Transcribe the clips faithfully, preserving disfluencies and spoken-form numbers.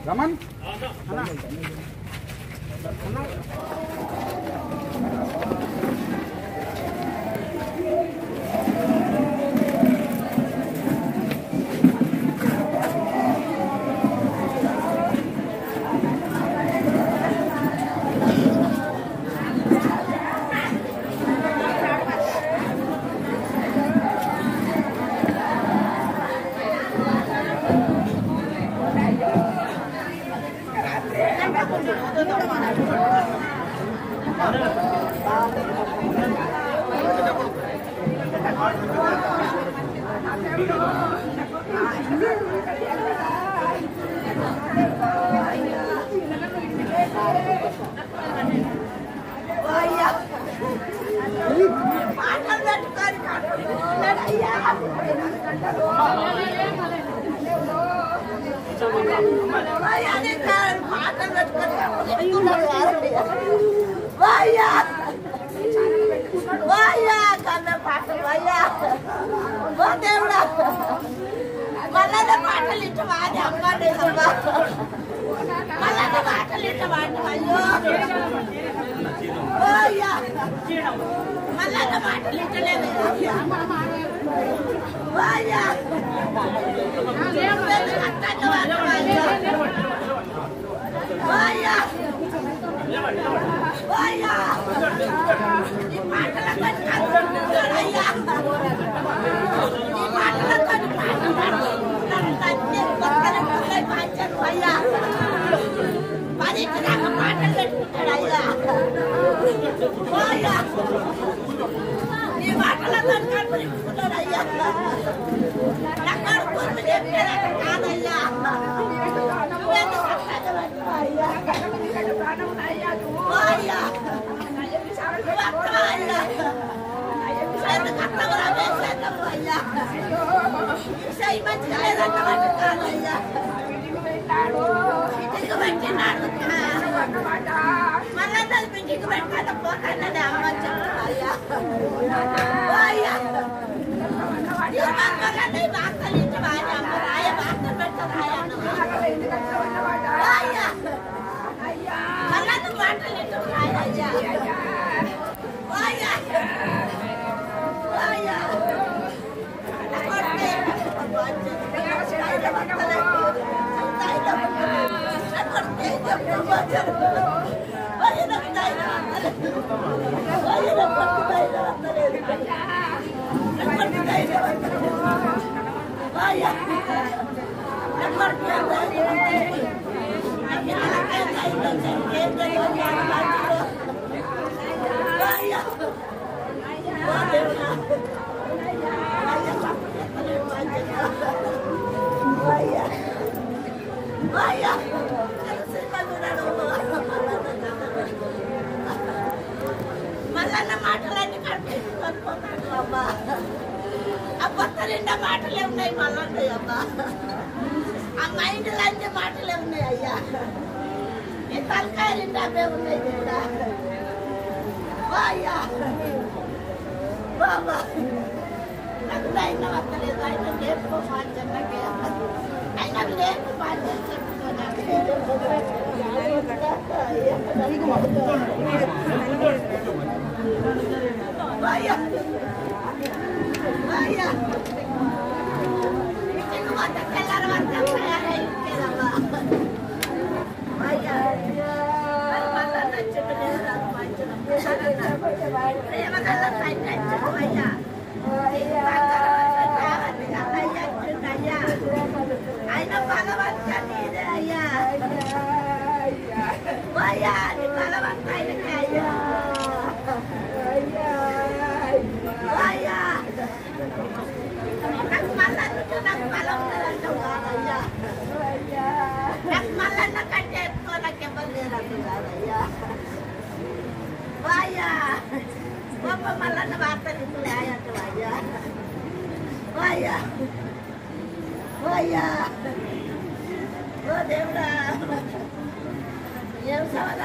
రమన్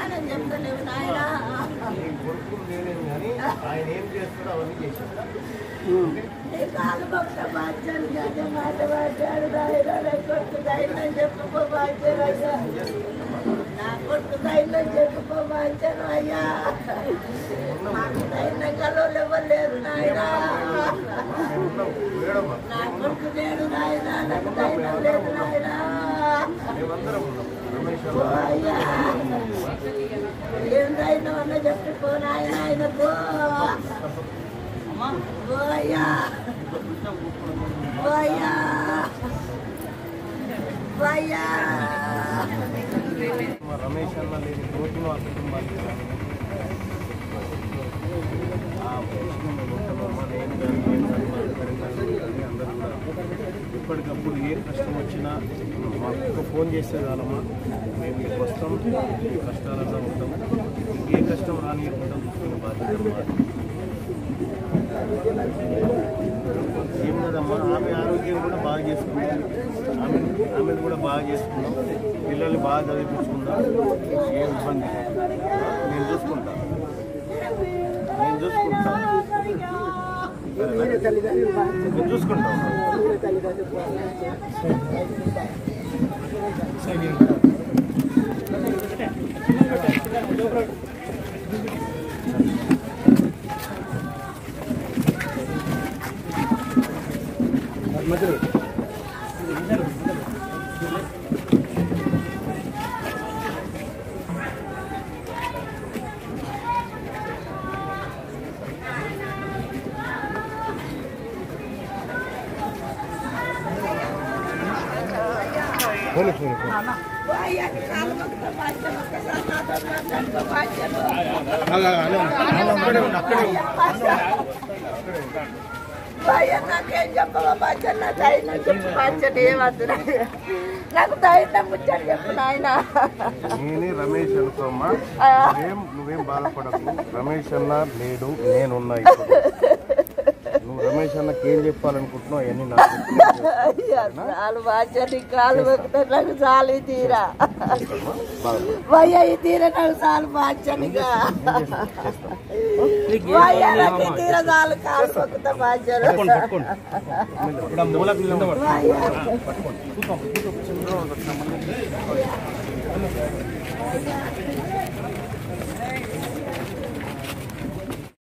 ఆయన ఏం చేస్తాడో అవన్నీ చేశాడు. కాలు భక్త బాధ్యాలు కానీ మాట బాధ్యాలు రాయరా కొడుకు ధైర్యం చెప్పుకో బాధ్యాలు అయ్యా నా కొడుకు ధైర్యం చెప్పుకో బాధ్యాలు అయ్యా నాకు ధైర్యం కలవలు ఇవ్వలేదు నాయనా నా కొడుకు లేడు నాయనా నాకు ధైర్యం లేదు నాయనా అయ్యా ఏం ధైర్యం అన్న చెప్పుకో నాయన ఆయనకు అయ్యా అయ్యా అయ్యా రమేష్ అన్న లేని రోజును ఆ కుటుంబానికి నేను కానీ అందరూ కూడా ఇప్పటికప్పుడు ఏ కష్టం వచ్చినా మాకు ఫోన్ చేసేదానమ్మా మేము మీకు వస్తాం ఈ కష్టాలలో ఉంటాం ఇంకే కష్టం రానియకుండా చూసుకునే బాధ్యత ఏం లేదమ్మా ఆమె ఆరోగ్యం కూడా బాగా చేసుకున్నాం ఆమె ఆమెను కూడా బాగా చేసుకున్నాం పిల్లల్ని బాగా చదివించుకుందాం ఏం ఇబ్బంది నేను చూసుకుంటాను నేను చూసుకుంటాను నేను చూసుకుంటాను మధ్యలో నాకేం చెప్పవా బాధ్యత నా ధైర్యం చెప్పు బాధ్యత ఏమద్దు నాకు ధైర్యం ముచ్చని చెప్పు నాయన నేనే రమేష్ అనుకోమ్మా నువ్వేం నువ్వేం బాధపడకు రమేష్ అన్న లేడు నేనున్నా నువ్వు రమేష్ అన్నకి ఏం చెప్పాలనుకుంటున్నావు అవన్నీ నాకు చాలు బాధ్యత కాలు మొక్కుతా నాకు చాలు ఈ తీరా వయ్య ఈ తీర నాకు చాలు బాధ్యతగా వయ్య నాకు ఈ తీర చాలు కాలు మొక్కుతా బాధ్యత పట్టుకోండి